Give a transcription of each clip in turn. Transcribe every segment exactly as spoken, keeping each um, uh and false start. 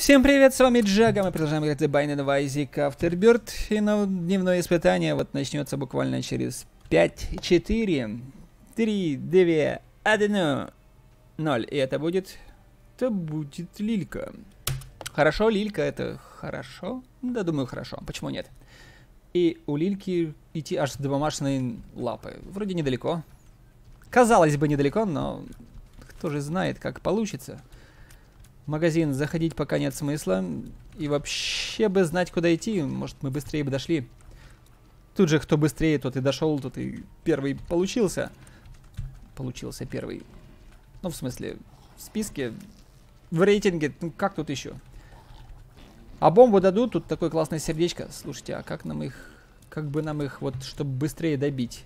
Всем привет, с вами Джага, мы продолжаем играть The Binding of Isaac Afterbirth, и на дневное испытание вот начнется буквально через пять, четыре, три, два, один, ноль, и это будет, это будет Лилька. Хорошо, Лилька, это хорошо? Да, думаю, хорошо, почему нет? И у Лильки идти аж до бумажной лапы, вроде недалеко. Казалось бы, недалеко, но кто же знает, как получится. В магазин заходить пока нет смысла. И вообще бы знать, куда идти. Может, мы быстрее бы дошли. Тут же, кто быстрее, тот и дошел, тот и первый получился. Получился первый. Ну, в смысле, в списке, в рейтинге. Ну, как тут еще? А бомбу дадут, тут такое классное сердечко. Слушайте, а как нам их... Как бы нам их, вот, чтобы быстрее добить?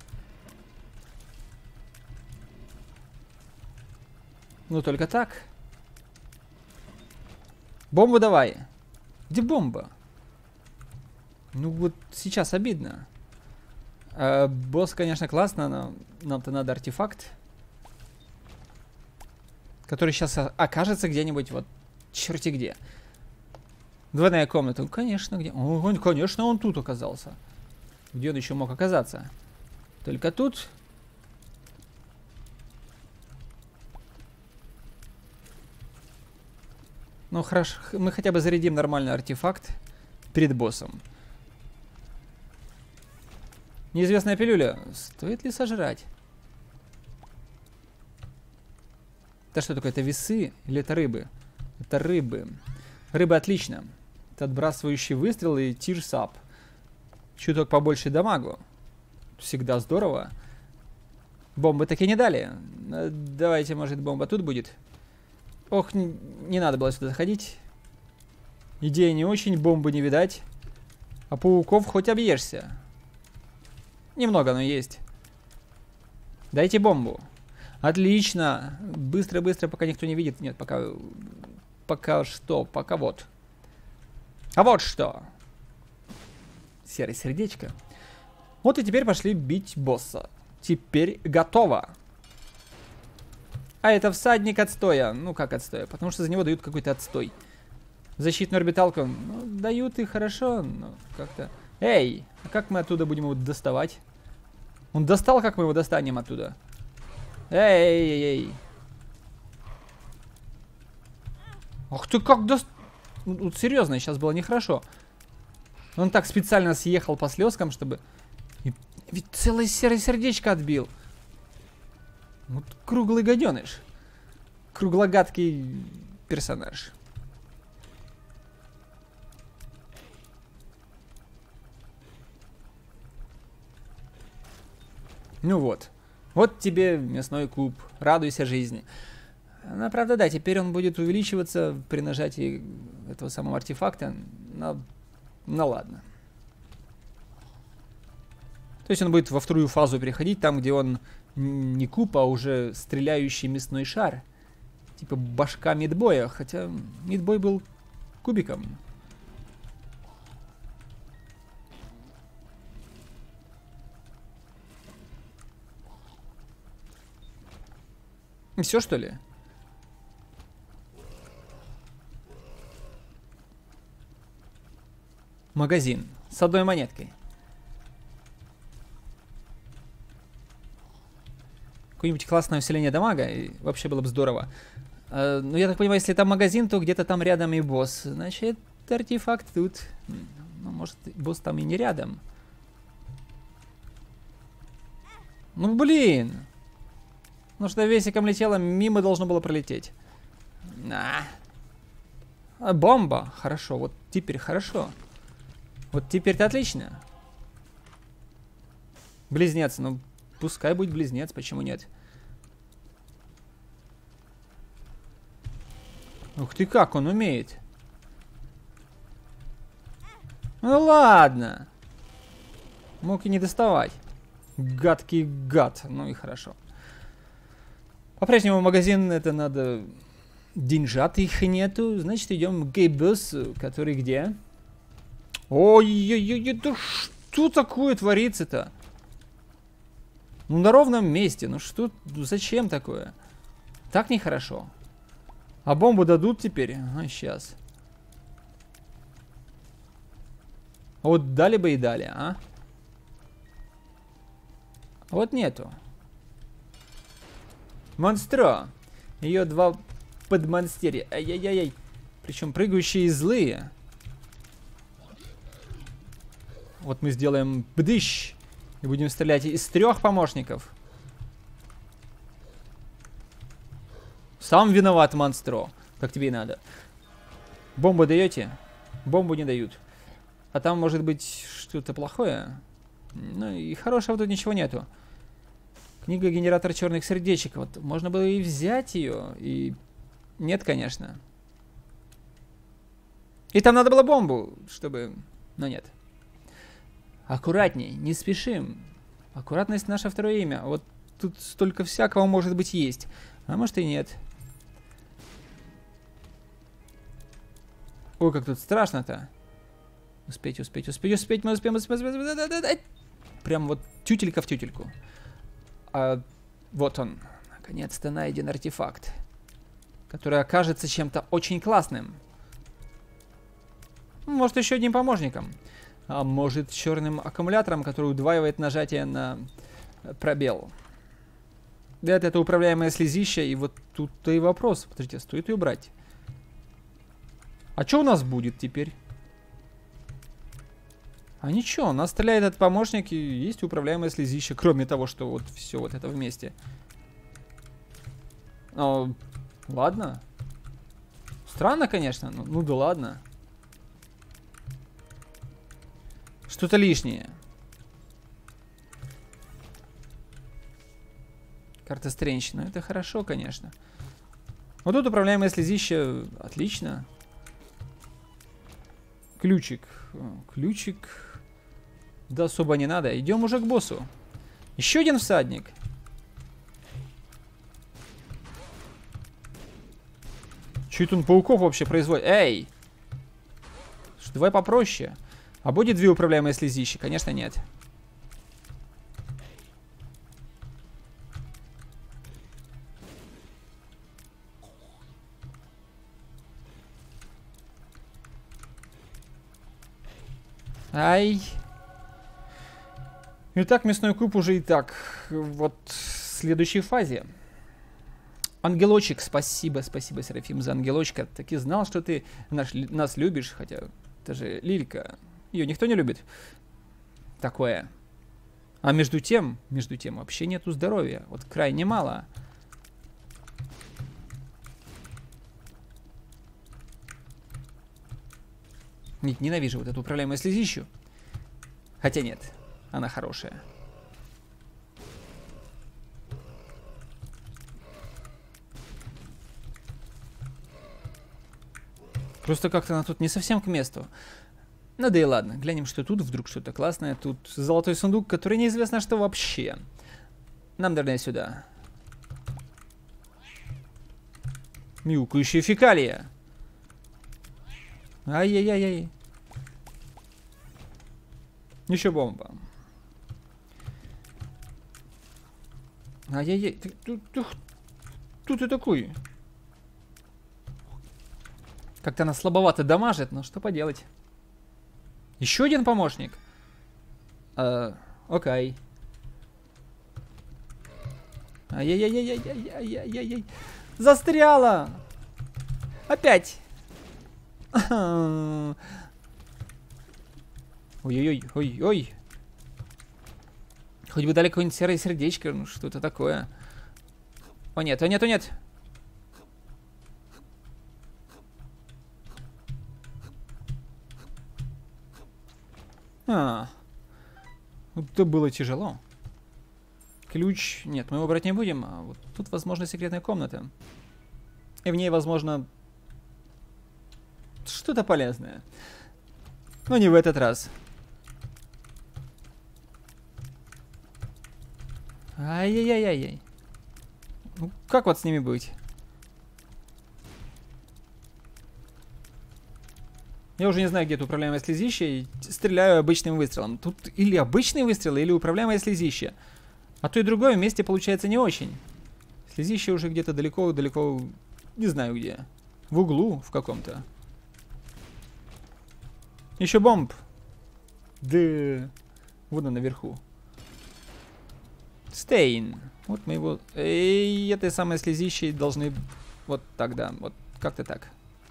Ну, только так. Бомбу давай. Где бомба? Ну вот сейчас обидно. А, босс, конечно, классно, но нам-то надо артефакт. Который сейчас окажется где-нибудь вот черти где. Двойная комната. Ну, конечно, где? О, конечно, он тут оказался. Где он еще мог оказаться? Только тут... Ну хорошо, мы хотя бы зарядим нормальный артефакт перед боссом. Неизвестная пилюля. Стоит ли сожрать? Это что такое? Это весы или это рыбы? Это рыбы. Рыба отлично. Это отбрасывающий выстрел и тирсап. Чуток побольше дамагу. Всегда здорово. Бомбы таки не дали. Давайте, может, бомба тут будет. Ох, не, не надо было сюда заходить. Идея не очень, бомбы не видать. А пауков хоть объешься. Немного, но есть. Дайте бомбу. Отлично. Быстро-быстро, пока никто не видит. Нет, пока... Пока что, пока вот. А вот что. Серое сердечко. Вот и теперь пошли бить босса. Теперь готово. А это всадник отстоя. Ну как отстоя? Потому что за него дают какой-то отстой. Защитную орбиталку. Ну, дают и хорошо, но как-то... Эй! А как мы оттуда будем его доставать? Он достал, как мы его достанем оттуда? Эй-эй-эй! Ах ты как дост... Ну, серьезно, сейчас было нехорошо. Он так специально съехал по слезкам, чтобы... И... Ведь целое серое сердечко отбил. Вот круглый гаденыш. Круглогадкий персонаж. Ну вот. Вот тебе мясной куб. Радуйся жизни. Ну, правда, да, теперь он будет увеличиваться при нажатии этого самого артефакта. Но, ну ладно. То есть он будет во вторую фазу переходить, там, где он... Не куб, а уже стреляющий мясной шар. Типа башка мидбоя. Хотя мидбой был кубиком. Все, что ли? Магазин. С одной монеткой. Какое-нибудь классное усиление дамага, и вообще было бы здорово. Uh, ну, я так понимаю, если там магазин, то где-то там рядом и босс. Значит, артефакт тут. Ну, может, босс там и не рядом. Ну, блин! Ну, что весиком летело, мимо должно было пролететь. На. А, бомба. Хорошо, вот теперь хорошо. Вот теперь-то отлично. Близнец, ну... Пускай будет близнец, почему нет? Ух ты, как он умеет. Ну ладно. Мог и не доставать. Гадкий гад. Ну и хорошо. По-прежнему в магазин это надо... Деньжат их нету. Значит, идем к гейбуссу, который где? Ой-ой-ой, да что такое творится-то? Ну, на ровном месте. Ну, что... Зачем такое? Так нехорошо. А бомбу дадут теперь? А, сейчас. А вот дали бы и дали, а? А вот нету. Монстро. Ее два подмонстерья. Ай-яй-яй-яй. Причем прыгающие и злые. Вот мы сделаем бдыщ. И будем стрелять из трех помощников. Сам виноват, монстро. Как тебе и надо. Бомбу даете? Бомбу не дают. А там может быть что-то плохое. Ну и хорошего тут ничего нету. Книга «Генератор черных сердечек». Вот можно было и взять ее. И нет, конечно. И там надо было бомбу, чтобы... Но нет. Аккуратней, не спешим. Аккуратность — наше второе имя. Вот тут столько всякого, может быть, есть. А может и нет. Ой, как тут страшно-то. Успеть, успеть, успеть, успеть. Мы успеем, успеем, успеем. Прям вот тютелька в тютельку. А вот он. Наконец-то найден артефакт. Который окажется чем-то очень классным. Может, еще одним помощником. А может, черным аккумулятором, который удваивает нажатие на пробел. Да, это управляемое слезище. И вот тут-то и вопрос. Подождите, стоит ее убрать? А что у нас будет теперь? А ничего, у нас стреляет этот помощник, и есть управляемое слезище. Кроме того, что вот все вот это вместе. Ну, ладно. Странно, конечно. Ну, ну да ладно. Что-то лишнее. Карта Стрэндж. Ну, это хорошо, конечно. Вот тут управляемое слезище. Отлично. Ключик. Ключик. Да особо не надо. Идем уже к боссу. Еще один всадник. Че это он пауков вообще производит? Эй! Давай попроще. А будет две управляемые слезищи? Конечно, нет. Ай. Итак, мясной куб уже и так. Вот в следующей фазе. Ангелочек, спасибо, спасибо, Серафим, за ангелочка. Так и знал, что ты наш, нас любишь, хотя это же Лилька. Ее никто не любит. Такое. А между тем, между тем, вообще нету здоровья. Вот крайне мало. Нет, ненавижу вот эту управляемую слезищу. Хотя нет, она хорошая. Просто как-то она тут не совсем к месту. Ну да и ладно, глянем, что тут. Вдруг что-то классное. Тут золотой сундук, который неизвестно что вообще. Нам, наверное, сюда. Мяукающая фекалия. Ай-яй-яй-яй. Еще бомба. Ай-яй-яй. Тут, тут, тут ты такой. Как-то она слабовато дамажит, но что поделать. Еще один помощник. Uh, окей. Ай-яй-яй-яй-яй-яй-яй-яй-яй. Застряла! Опять! Ой-ой-ой, ой-ой. Хоть бы дали какое-нибудь серое сердечко, ну что это такое. О нет, о нет, о нет. А, это было тяжело. Ключ, нет, мы его брать не будем. А вот тут, возможно, секретная комната. И в ней, возможно, что-то полезное. Но не в этот раз. Ай-яй-яй-яй-яй. Ну, как вот с ними быть? Я уже не знаю, где это управляемое слезище, и стреляю обычным выстрелом. Тут или обычный выстрел, или управляемое слезище. А то и другое вместе получается не очень. Слезище уже где-то далеко-далеко, не знаю где. В углу в каком-то. Еще бомб. Да. Вон он наверху. Стейн. Вот мы его... И этой самой слезищей должны... Вот так, да. Вот как-то так.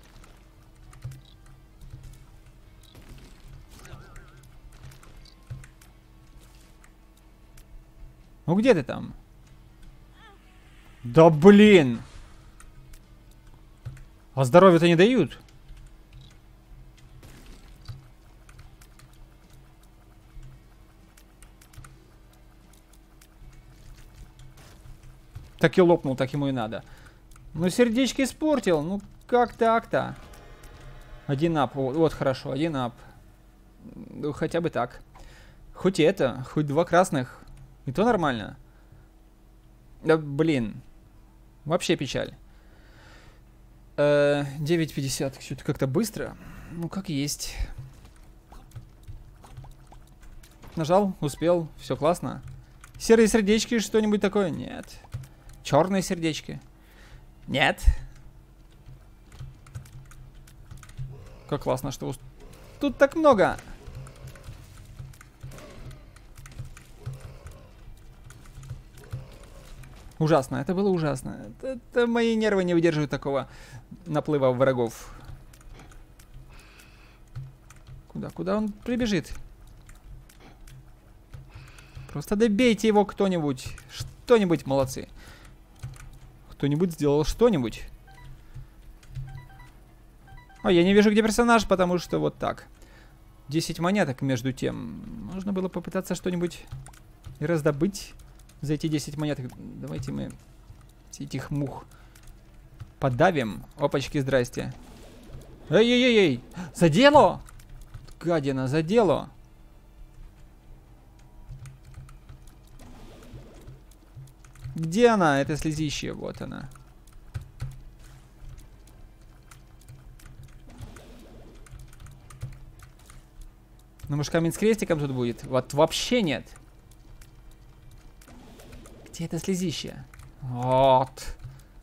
Ну где ты там? Да блин! А здоровья-то не дают? Так и лопнул, так ему и надо. Ну, сердечки испортил. Ну, как так-то? Один ап. Вот, вот хорошо, один ап. Ну, хотя бы так. Хоть и это, хоть два красных. И то нормально. Да, блин. Вообще печаль. Э, девять пятьдесят. Что-то как-то быстро. Ну, как есть. Нажал, успел. Все классно. Серые сердечки, что-нибудь такое? Нет. Черные сердечки? Нет. Как классно, что... Тут так много. Ужасно, это было ужасно. Это, это мои нервы не выдерживают такого наплыва врагов. Куда, куда он прибежит? Просто добейте его кто-нибудь. Что-нибудь, молодцы. Кто-нибудь сделал что-нибудь. Ой, я не вижу, где персонаж, потому что вот так. десять монеток между тем. Можно было попытаться что-нибудь и раздобыть за эти десять монеток. Давайте мы этих мух подавим. Опачки, здрасте. Эй-эй-эй! Задело! Гадина, задело! Где она, эта слезища? Вот она. Ну, может, камень с крестиком тут будет? Вот вообще нет. Где это слезище? Вот.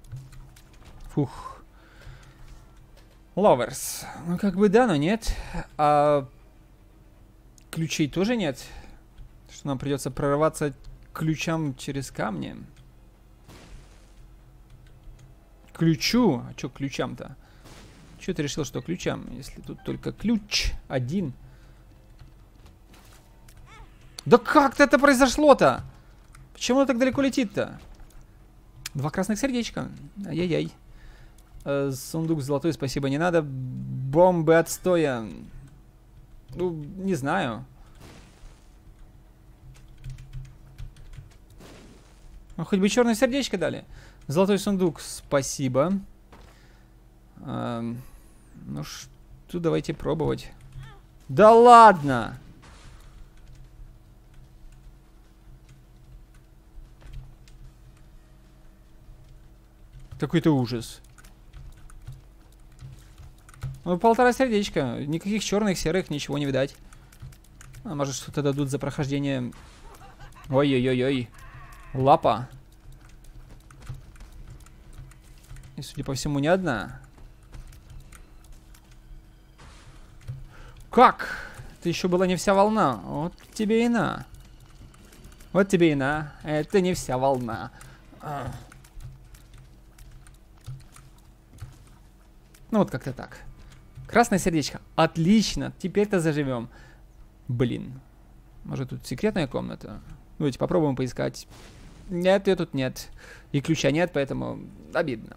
Фух. Ловерс. Ну, как бы да, но нет. А ключей тоже нет. Что нам придется прорываться к ключам через камни. Ключу? А что ключам-то? Чё ты решил, что ключам? Если тут только ключ один. Да как-то это произошло-то? Почему он так далеко летит-то? Два красных сердечка. Ай-яй-яй. Э, сундук золотой, спасибо, не надо. Бомбы отстоя. Ну, не знаю. Ну, хоть бы черное сердечко дали. Золотой сундук, спасибо. Эм, ну что, давайте пробовать. Да ладно! Какой-то ужас. Ну, полтора сердечка. Никаких черных, серых, ничего не видать. А может, что-то дадут за прохождение. Ой-ой-ой-ой. Лапа. И, судя по всему, не одна. Как? Это еще была не вся волна. Вот тебе и на. Вот тебе и на. Это не вся волна. А. Ну, вот как-то так. Красное сердечко. Отлично. Теперь-то заживем. Блин. Может, тут секретная комната? Давайте попробуем поискать. Нет, ее тут нет. И ключа нет, поэтому обидно.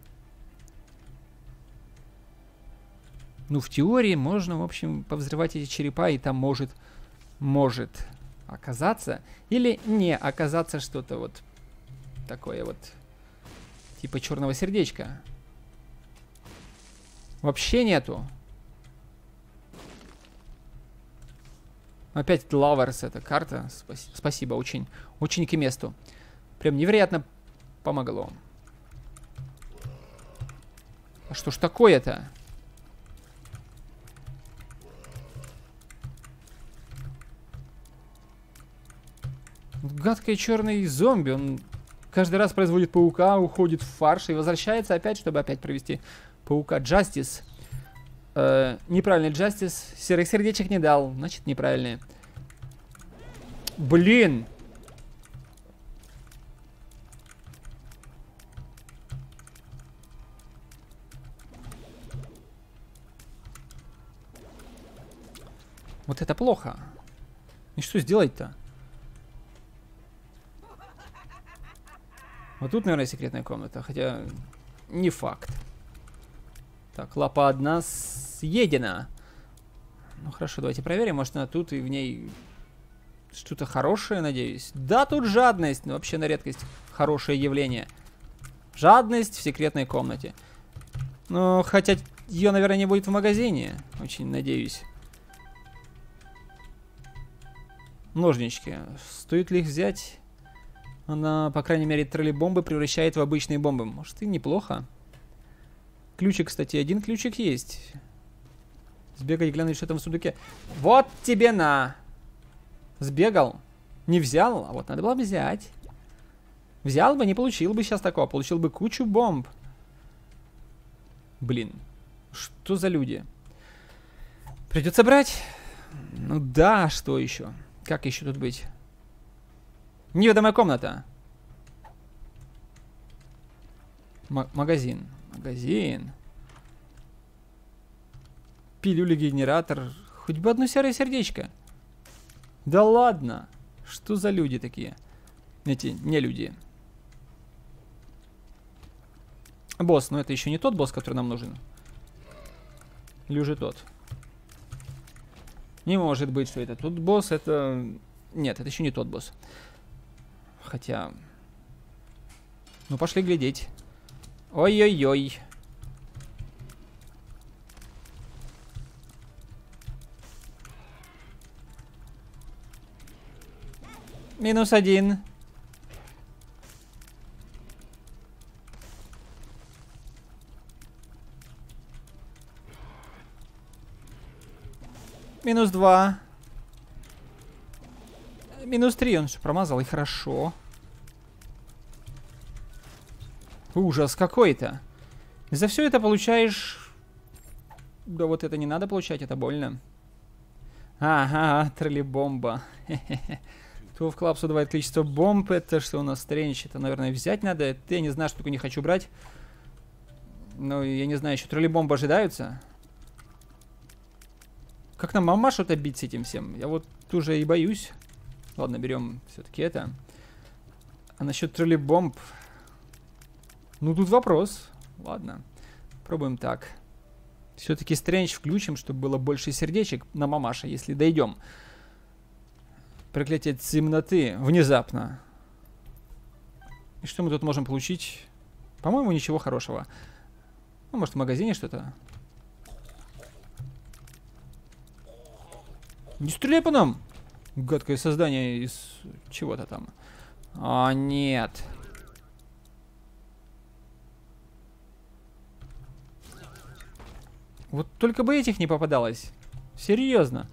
Ну, в теории можно, в общем, повзрывать эти черепа, и там может, может оказаться или не оказаться что-то вот такое вот, типа черного сердечка. Вообще нету. Опять Лаверс, эта карта. Спас спасибо, очень, очень к месту. Прям невероятно помогло. А что ж такое-то? Гадкий черный зомби. Он каждый раз производит паука, уходит в фарш и возвращается опять, чтобы опять провести паука. Джастис. Э, неправильный Джастис. Серых сердечек не дал. Значит, неправильный. Блин. Вот это плохо. И что сделать-то? Вот тут, наверное, секретная комната. Хотя не факт. Так, лапа одна съедена. Ну хорошо, давайте проверим. Может, она тут и в ней что-то хорошее, надеюсь. Да, тут жадность. Ну, вообще на редкость хорошее явление. Жадность в секретной комнате. Ну, хотя ее, наверное, не будет в магазине. Очень надеюсь. Ножнички. Стоит ли их взять? Она, по крайней мере, троллей-бомбы превращает в обычные бомбы. Может, и неплохо. Ключик, кстати, один ключик есть. Сбегать, глянуть, что там в сундуке. Вот тебе на! Сбегал. Не взял, а вот надо было взять. Взял бы, не получил бы сейчас такого. Получил бы кучу бомб. Блин. Что за люди? Придется брать. Ну да, что еще? Как еще тут быть? Неведомая комната. М- магазин. Магазин. Пилюли, генератор. Хоть бы одно серое сердечко. Да ладно. Что за люди такие? Эти не люди. Босс, но это еще не тот босс, который нам нужен. Или уже тот? Не может быть, что это тот босс, это... Нет, это еще не тот босс. Хотя... Ну, пошли глядеть. Ой-ой-ой. Минус один. Минус два. Минус три. Он же промазал, и хорошо. Ужас какой-то. За все это получаешь... Да вот это не надо получать, это больно. Ага, троллей-бомба. Туф Клапсу давает количество бомб. Это что у нас стренч? Это, наверное, взять надо. Это я не знаю, что только не хочу брать. Ну, я не знаю, еще троллей-бомбы ожидаются. Как нам мамашу-то бить с этим всем? Я вот уже и боюсь. Ладно, берем все-таки это. А насчет троллей-бомб... Ну, тут вопрос. Ладно. Пробуем так. Все-таки стрендж включим, чтобы было больше сердечек на мамаше, если дойдем. Проклятие темноты. Внезапно. И что мы тут можем получить? По-моему, ничего хорошего. Ну, может, в магазине что-то? Не стреляй по нам! Гадкое создание из чего-то там. А, нет. Вот только бы этих не попадалось. Серьезно.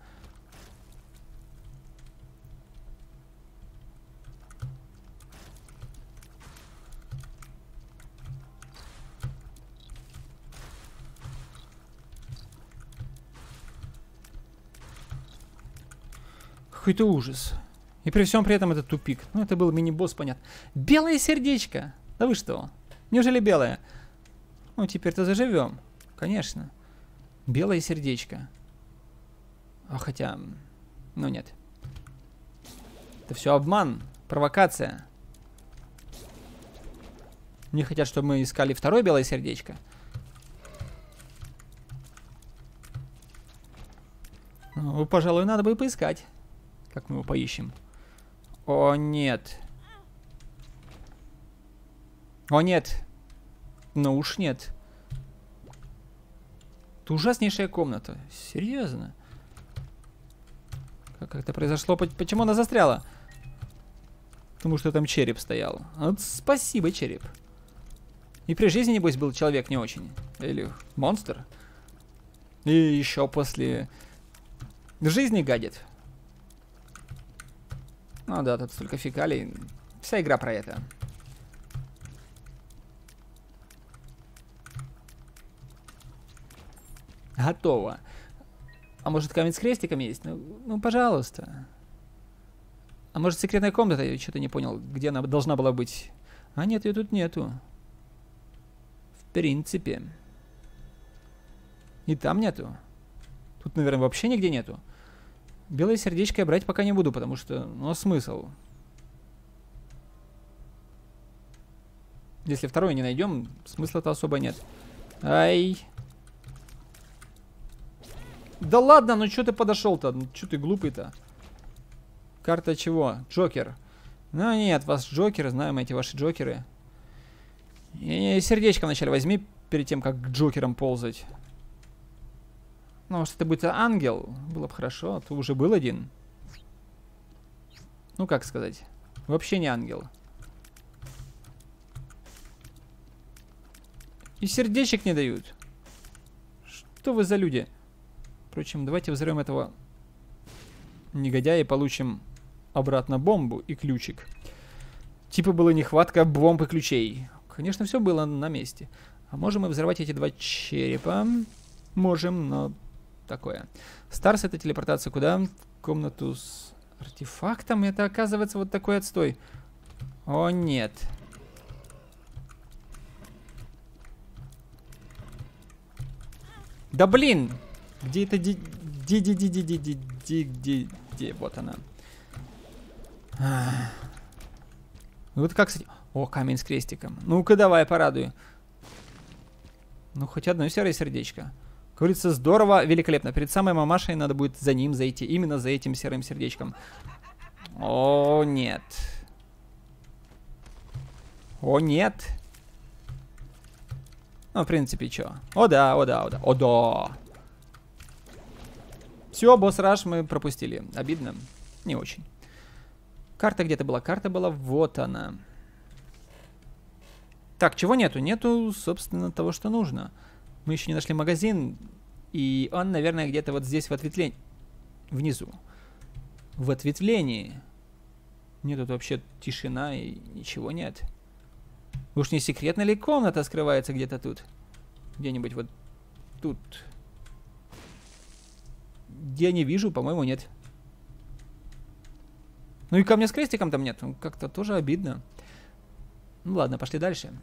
Какой-то ужас. И при всем при этом это тупик. Ну, это был мини-босс, понятно. Белое сердечко! Да вы что? Неужели белое? Ну, теперь-то заживем. Конечно. Белое сердечко. А хотя... Ну, нет. Это все обман. Провокация. Не хотят, чтобы мы искали второе белое сердечко. Ну, пожалуй, надо бы и поискать. Как мы его поищем? О, нет. О, нет. Ну уж нет. Это ужаснейшая комната. Серьезно? Как это произошло? Почему она застряла? Потому что там череп стоял. Вот спасибо, череп. И при жизни, небось, был человек не очень. Или монстр. И еще после жизни гадит. Ну да, тут столько фекалий. Вся игра про это. Готово. А может, камень с крестиком есть? Ну, ну пожалуйста. А может, секретная комната? Я что-то не понял, где она должна была быть. А нет, ее тут нету. В принципе. И там нету. Тут, наверное, вообще нигде нету. Белое сердечко я брать пока не буду, потому что... Ну, а смысл? Если второе не найдем, смысла-то особо нет. Ай. Да ладно, ну что ты подошел-то? Ну что ты глупый-то? Карта чего? Джокер. Ну нет, вас Джокеры, знаем эти ваши Джокеры. И сердечко вначале возьми, перед тем, как к Джокерам ползать. Ну, может, это будет ангел, было бы хорошо, а то уже был один. Ну, как сказать, вообще не ангел. И сердечек не дают. Что вы за люди? Впрочем, давайте взорвем этого негодяя и получим обратно бомбу и ключик. Типа была нехватка бомб и ключей. Конечно, все было на месте. А можем мы взорвать эти два черепа? Можем, но такое. Старс — это телепортация куда? В комнату с артефактом. Это оказывается вот такой отстой. О, нет. Да блин! Где это ди... Ди ди ди ди ди ди ди ди ди Вот она. Вот как, кстати... О, камень с крестиком. Ну-ка, давай, порадуй. Ну, хоть одно серое сердечко. Как говорится, здорово, великолепно. Перед самой мамашей надо будет за ним зайти. Именно за этим серым сердечком. О, нет. О, нет. Ну, в принципе, что? О, да, о, да, о, да. О, да. Все, босс-раш мы пропустили. Обидно? Не очень. Карта где-то была. Карта была. Вот она. Так, чего нету? Нету, собственно, того, что нужно. Мы еще не нашли магазин. И он, наверное, где-то вот здесь в ответвлении. Внизу. В ответвлении. Нет, тут вообще тишина и ничего нет. Уж не секретная ли комната скрывается где-то тут? Где-нибудь вот тут. Я не вижу, по-моему, нет. Ну и камня с крестиком там нет. Как-то тоже обидно. Ну ладно, пошли дальше.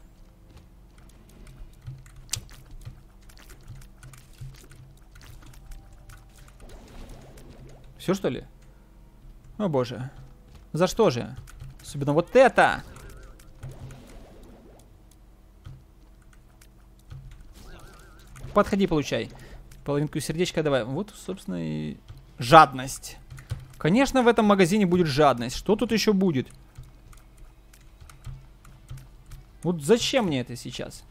Все, что ли? О боже. За что же? Особенно вот это! Подходи, получай. Половинку сердечка давай. Вот, собственно, и жадность. Конечно, в этом магазине будет жадность. Что тут еще будет? Вот зачем мне это сейчас?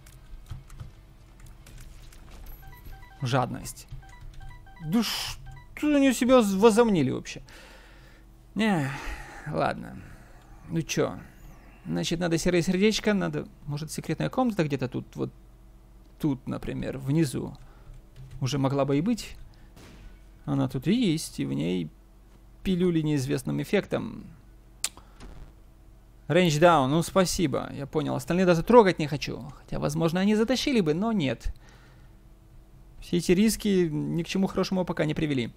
Жадность. Да что они себя возомнили вообще? Не, ладно. Ну чё? Значит, надо серое сердечко, надо... Может, секретная комната где-то тут? Вот тут, например, внизу. Уже могла бы и быть. Она тут и есть, и в ней пилюли неизвестным эффектом. Range down, ну спасибо, я понял. Остальные даже трогать не хочу. Хотя, возможно, они затащили бы, но нет. Все эти риски ни к чему хорошему пока не привели.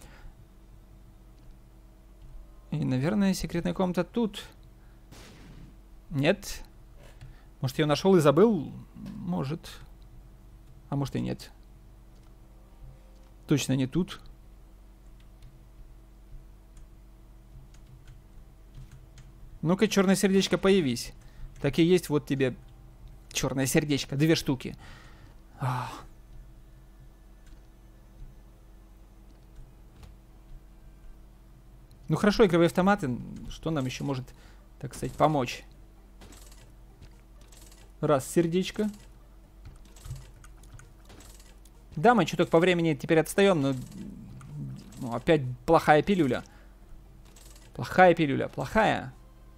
И, наверное, секретная комната тут. Нет. Может, я нашел и забыл? Может. А может и нет. Точно не тут. Ну-ка, черное сердечко, появись. Так и есть, вот тебе черное сердечко. Две штуки. Ах. Ну хорошо, игровые автоматы. Что нам еще может, так сказать, помочь? Раз, сердечко. Да, мы чуток по времени теперь отстаем, но... Ну, опять плохая пилюля. Плохая пилюля, плохая.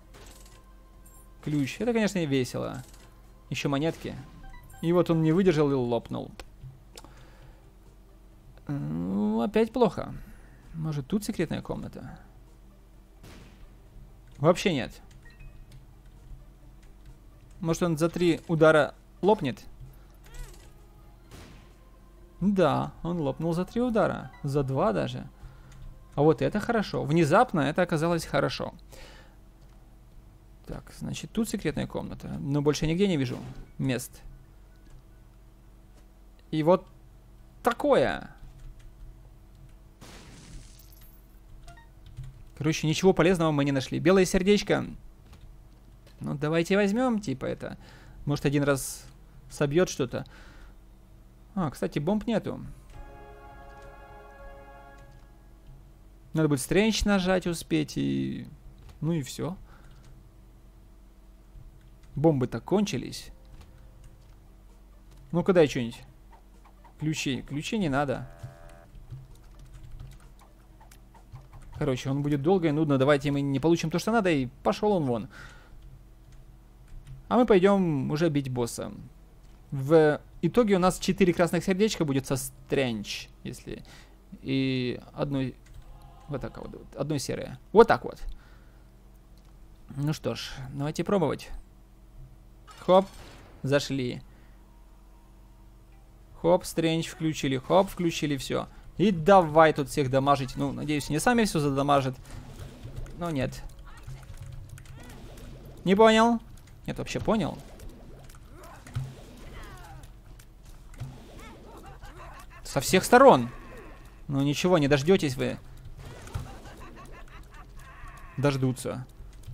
Ключ. Это, конечно, и весело. Еще монетки. И вот он не выдержал и лопнул. Ну, опять плохо. Может, тут секретная комната? Вообще нет. Может, он за три удара лопнет? Да, он лопнул за три удара. За два даже. А вот это хорошо. Внезапно это оказалось хорошо. Так, значит, тут секретная комната. Но больше нигде не вижу мест. И вот такое. Короче, ничего полезного мы не нашли. Белое сердечко. Ну, давайте возьмем, типа, это. Может, один раз собьет что-то. А, кстати, бомб нету. Надо будет стрендж нажать, успеть, и... Ну и все. Бомбы-то кончились. Ну-ка дай что-нибудь. Ключи. Ключи не надо. Короче, он будет долго и нудно. Давайте мы не получим то, что надо, и пошел он вон. А мы пойдем уже бить босса. В итоге у нас четыре красных сердечка будет со стрендж, если... И одной... Вот так вот. Одно серое. Вот так вот. Ну что ж, давайте пробовать. Хоп, зашли. Хоп, стрендж включили. Хоп, включили, все. И давай тут всех дамажить. Ну, надеюсь, не сами все задамажат. Но нет. Не понял? Нет, вообще понял. Со всех сторон. Ну ничего, не дождетесь вы. Дождутся.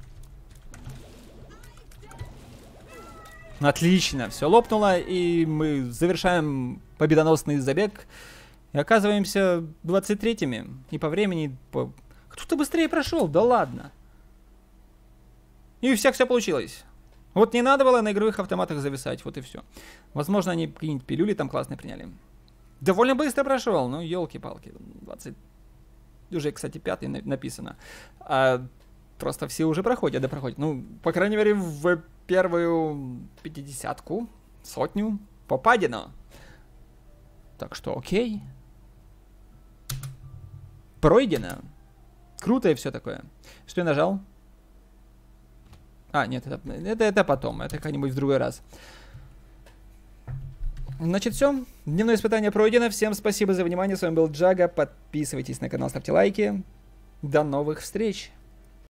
Отлично, все лопнуло, и мы завершаем победоносный забег. И оказываемся двадцать третьими. И по времени... По... Кто-то быстрее прошел, да ладно. И у всех все получилось. Вот не надо было на игровых автоматах зависать, вот и все. Возможно, они какие-нибудь пилюли там классные приняли. Довольно быстро прошел, ну елки-палки. двадцать... Уже, кстати, пятый написано. А просто все уже проходят, да проходят. Ну, по крайней мере, в первую пятидесятку, сотню попадено. Так что окей. Пройдено. Круто и все такое. Что я нажал? А, нет, это, это, это потом. Это как-нибудь в другой раз. Значит, все. Дневное испытание пройдено. Всем спасибо за внимание. С вами был Джага. Подписывайтесь на канал, ставьте лайки. До новых встреч.